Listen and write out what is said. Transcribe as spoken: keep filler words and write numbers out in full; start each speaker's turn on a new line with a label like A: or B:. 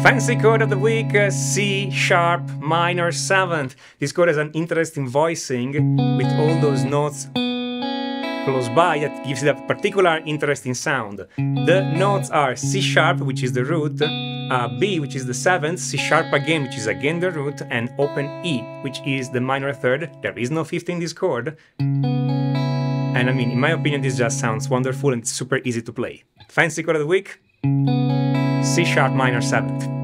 A: Fancy chord of the week, uh, C sharp minor seventh. This chord has an interesting voicing with all those notes close by that gives it a particular interesting sound. The notes are C sharp, which is the root, uh, B, which is the seventh, C sharp again, which is again the root, and open E, which is the minor third. There is no fifth in this chord. And I mean, in my opinion, this just sounds wonderful and super easy to play. Fancy chord of the week, C sharp minor seventh.